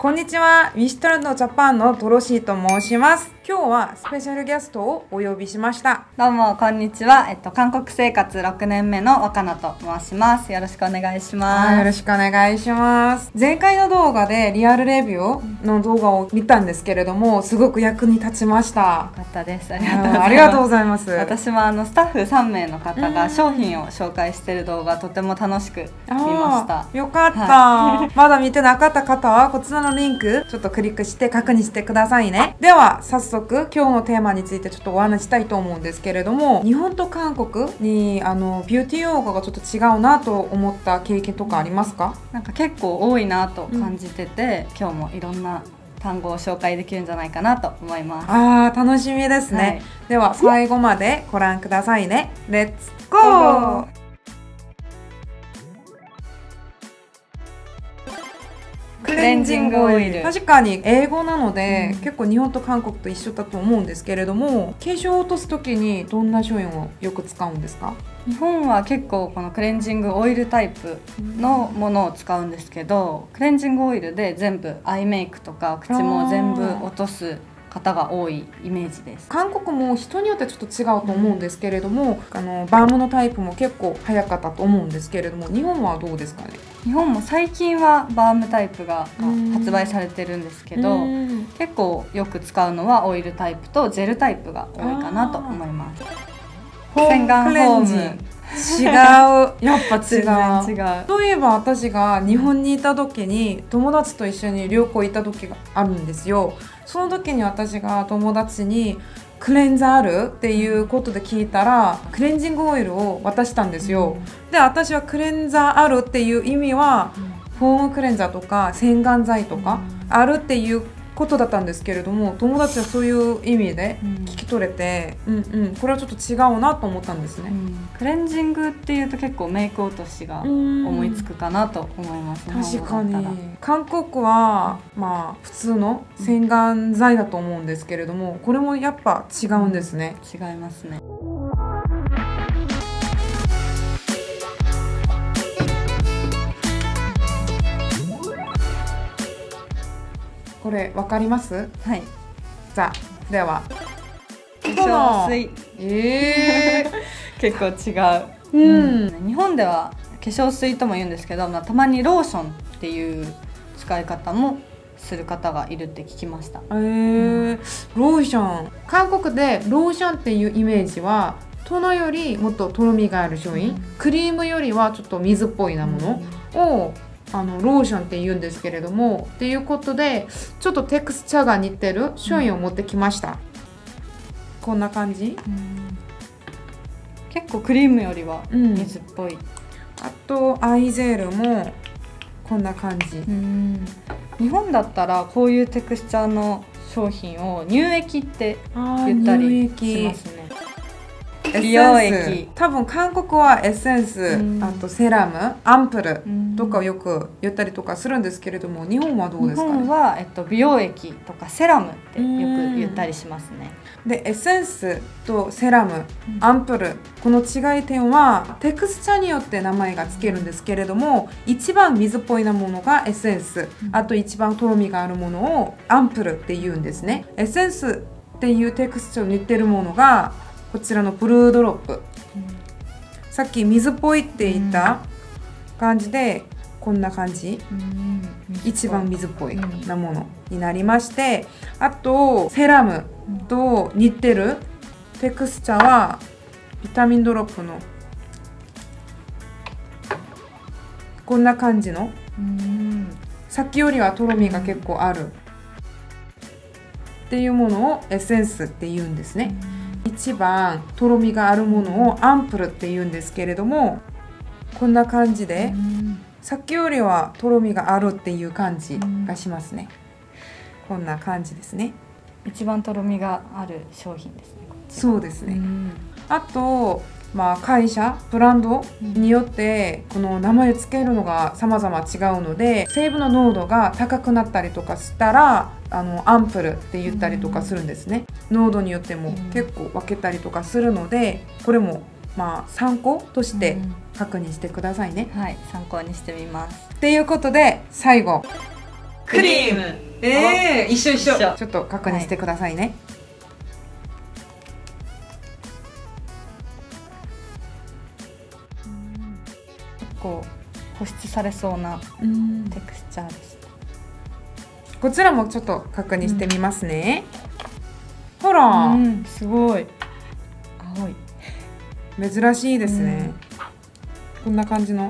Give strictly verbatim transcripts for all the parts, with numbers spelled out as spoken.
こんにちは、ウィシュトランドジャパンのトロシーと申します。今日はスペシャルゲストをお呼びしました。 どうもこんにちは。えっと韓国生活ろくねんめの若菜と申します。よろしくお願いします。 よろしくお願いします。前回の動画でリアルレビューの動画を見たんですけれども、すごく役に立ちました。 よかったです。ありがとうございます。 私もあのスタッフさんめいの方が商品を紹介している動画、とても楽しく見ました。 よかった、はい、まだ見てなかった方はこちらのリンクちょっとクリックして確認してくださいね。では早速今日のテーマについてちょっとお話したいと思うんですけれども、日本と韓国にあのビューティー用語がちょっと違うなと思った経験とかありますか？ なんか結構多いなと感じてて、うん、今日もいろんな単語を紹介できるんじゃないかなと思います。 あー、楽しみですね、はい、では最後までご覧くださいね。レッツゴー。 クレンジングオイル、 確かに英語なので、うん、結構日本と韓国と一緒だと思うんですけれども、化粧を落とす時にどんな商品をよく使うんですか？ 日本は結構このクレンジングオイルタイプのものを使うんですけど、クレンジングオイルで全部アイメイクとか口も全部落とす方が多いイメージです。 韓国も人によってちょっと違うと思うんですけれども、うん、あのバームのタイプも結構早かったと思うんですけれども、日本はどうですかね？ 日本も最近はバームタイプが発売されてるんですけど、結構よく使うのはオイルタイプとジェルタイプが多いかなと思います。洗顔フォーム違うやっぱ違う違う。 そういえば私が日本にいた時に友達と一緒に旅行行った時があるんですよ。その時に私が友達にクレンザーあるっていうことで聞いたら、クレンジングオイルを渡したんですよ、うん、で私はクレンザーあるっていう意味は、うん、フォームクレンザーとか洗顔剤とかあるっていうことだったんですけれども、友達はそういう意味で聞き取れて、うんうんうん、これはちょっと違うなと思ったんですね、うん、 クレンジングっていうと結構メイク落としが思いつくかなと思います。 確かに韓国はまあ普通の洗顔剤だと思うんですけれども、これもやっぱ違うんですね、 うん、違いますね。 これわかります？ はい。 じゃあでは化粧水。 えー、 結構違う、うんうん、日本では化粧水とも言うんですけど、まあ、たまにローションっていう使い方もする方がいるって聞きました。 えー、ローション、韓国でローションっていうイメージはトナよりもっととろみがある商品、うん、クリームよりはちょっと水っぽいなものを、うんあのローションって言うんですけれども、っていうことでちょっとテクスチャーが似てる商品を持ってきました、うん、こんな感じ、うん、 結構クリームよりは水っぽい、うん、 あとアイゼルもこんな感じ、うん、 日本だったらこういうテクスチャーの商品を乳液って言ったりしますね。美容液、 多分韓国はエッセンス、うん、あとセラム、アンプルとかをよく言ったりとかするんですけれども、日本はどうですかね？ 日本は、えっと、美容液とかセラムってよく言ったりしますね。 でエッセンスとセラム、アンプル、この違い点はテクスチャーによって名前がつけるんですけれども、一番水っぽいなものがエッセンス、あと一番とろみがあるものをアンプルって言うんですね。エッセンスっていうテクスチャーに似てるものがこちらのブルードロップ、うん、さっき水っぽいって言った感じで、こんな感じ、うん、一番水っぽいなものになりまして、あとセラムと似てるテクスチャーはビタミンドロップのこんな感じの、うん、さっきよりはとろみが結構あるっていうものをエッセンスって言うんですね。一番とろみがあるものをアンプルって言うんですけれども、こんな感じで、うん、さっきよりはとろみがあるっていう感じがしますね、うん、こんな感じですね。 一番とろみがある商品ですね。 そうですね、うん、あと、まあ、会社ブランドによってこの名前を付けるのが様々違うので、成分の濃度が高くなったりとかしたらあのアンプルって言ったりとかするんですね。濃度によっても結構分けたりとかするので、これもまあ参考として確認してくださいね、 うん、はい、参考にしてみます。 っていうことで最後、 クリーム。 ええー、一緒一緒。 一緒ちょっと確認してくださいね。はい、 結構保湿されそうなテクスチャーです。 こちらもちょっと確認してみますね。うん、ほら、うん、 すごい青い。 珍しいですね。こんな感じの。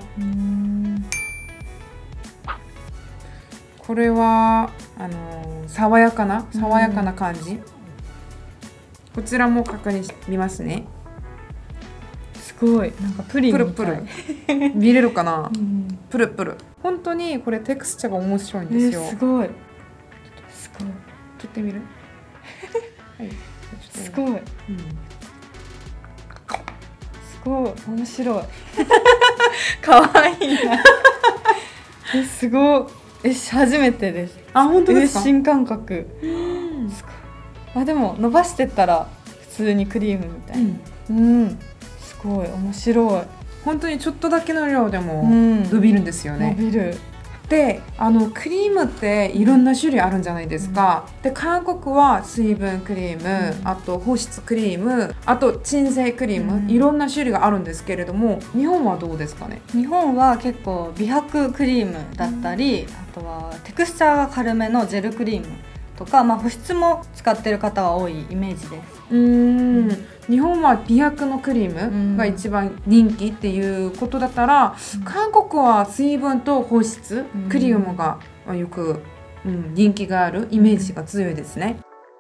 これはあのー、爽やかな爽やかな感じ。こちらも確認してみますね。 すごいなんかプリンみたい。 プルプル見れるかな、うん、プルプル。本当にこれテクスチャーが面白いんですよ。 えー、すごいすごい。 取ってみるはい、 すごい、うん、すごい面白いかわいいなえすごいえ初めてです。 あ、本当ですか。 新感覚。うんすごい。あでも伸ばしてったら普通にクリームみたいな。うん、うん、すごい面白い。 本当にちょっとだけの量でも伸びるんですよね。 伸びる。 で、あのクリームっていろんな種類あるんじゃないですか。うん、で韓国は水分クリーム、うん、あと保湿クリーム、あと鎮静クリーム、うん、いろんな種類があるんですけれども、日本はどうですかね。 日本は結構美白クリームだったり、うん、あとはテクスチャーが軽めのジェルクリームとか、まあ、保湿も使ってる方は多いイメージです。 うーん、うん、日本は美白のクリームが一番人気っていうことだったら、うん、韓国は水分と保湿、うん、クリームがよく、うん、人気があるイメージが強いですね。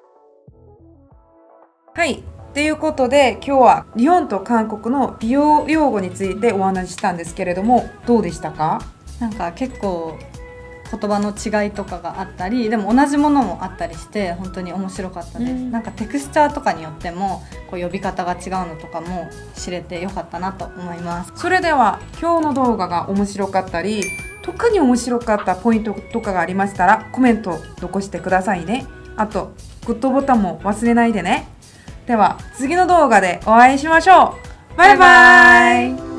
うん、はい、ということで今日は日本と韓国の美容用語についてお話ししたんですけれども、どうでしたか。 なんか結構言葉の違いとかがあったり、でも同じものもあったりして本当に面白かったです。うん、なんかテクスチャーとかによってもこう呼び方が違うのとかも知れてよかったなと思います。 それでは今日の動画が面白かったり特に面白かったポイントとかがありましたらコメント残してくださいね。あとグッドボタンも忘れないでね。では次の動画でお会いしましょう。バイバイ。